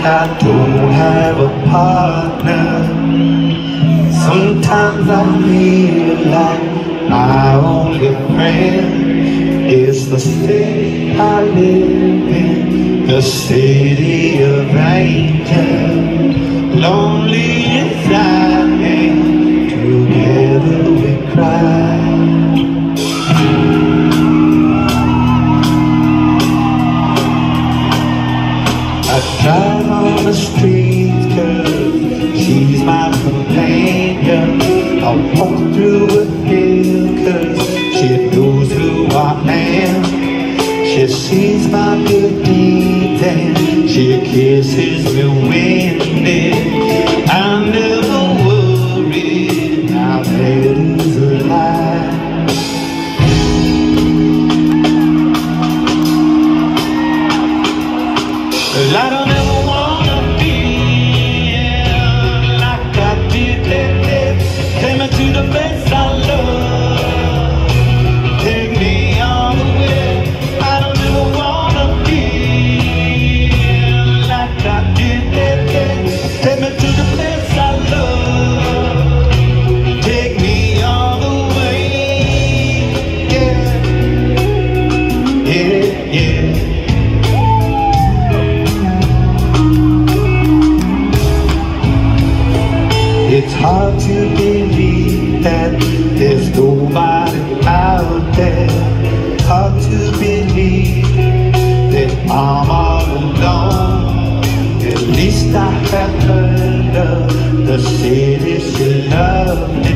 I don't have a partner. Sometimes I feel like my only friend is the city I live in, the city of angels. Lonely as I am, together we cry. I drive on the streets 'cause she's my companion. I walk through a hill 'cause she knows who I am. She sees my good deeds and she kisses me when I never worry, now that is a lie. I don't ever wanna be like I did that day. Take me to the place I love, take me all the way. I don't ever wanna be like I did that day. Take me to the place I love, take me all the way. Yeah, yeah, yeah. It's hard to believe that there's nobody out there. Hard to believe that I'm all alone. At least I have heard of the city she loved me.